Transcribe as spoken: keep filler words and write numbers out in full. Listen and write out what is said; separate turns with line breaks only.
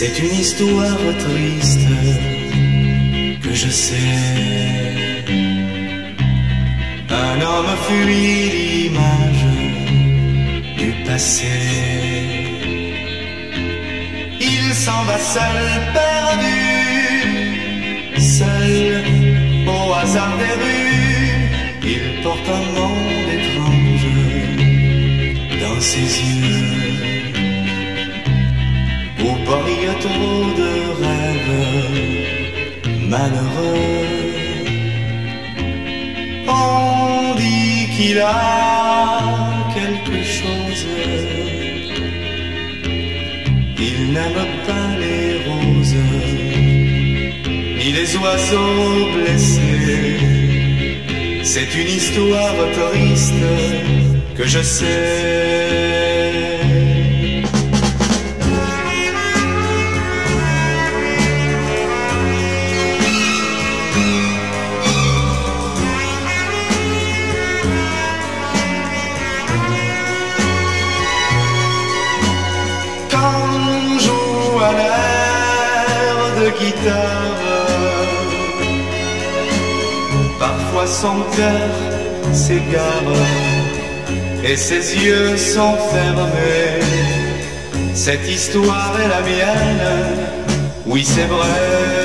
C'est une histoire triste que je sais. Un homme fuit l'image du passé. Il s'en va seul, perdu, seul au hasard des rues. Il porte un monde étrange dans ses yeux, où brille trop de rêves malheureux. On dit qu'il a quelque chose. Il n'aime pas les roses, ni les oiseaux blessés. C'est une histoire triste que je sais. Guitare, parfois son cœur s'égare et ses yeux sont fermés. Cette histoire est la mienne, oui c'est vrai.